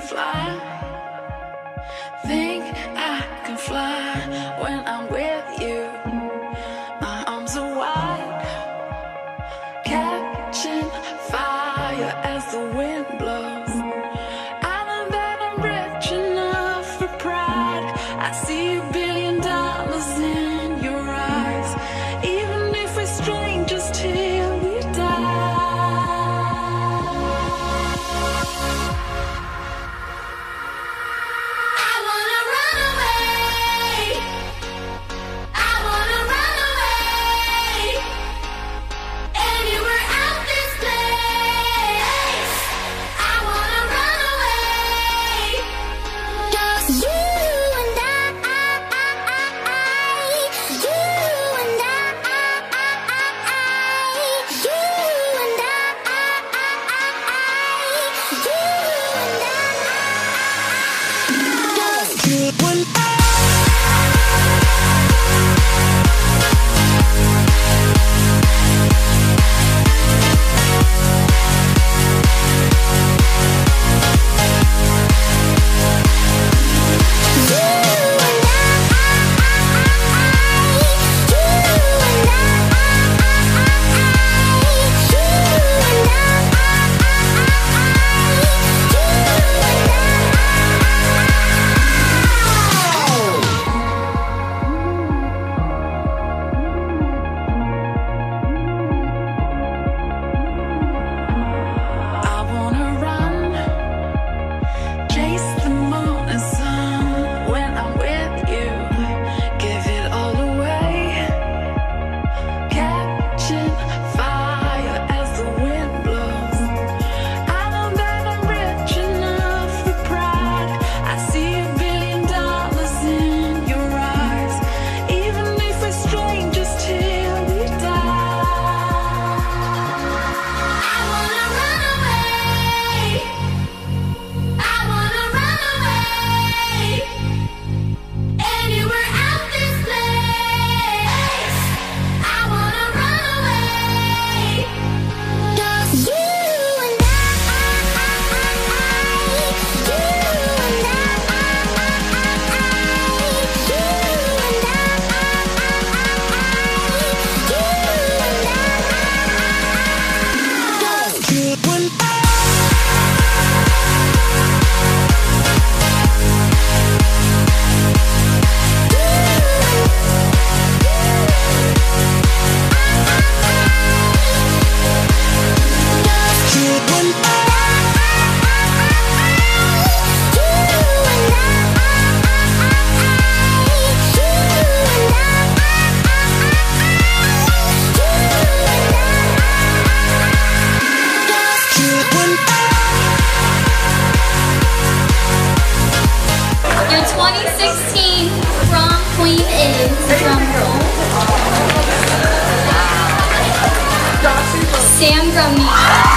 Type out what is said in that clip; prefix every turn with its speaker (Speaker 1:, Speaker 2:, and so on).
Speaker 1: fly. Think I can fly when I'm with you. My arms are wide, catching fire as the wind blows. I know that I'm rich enough for pride. I see $1 billion in your eyes, even if we're strangers till we die.
Speaker 2: Your 2016 prom queen is, drum roll, Sam Grumney.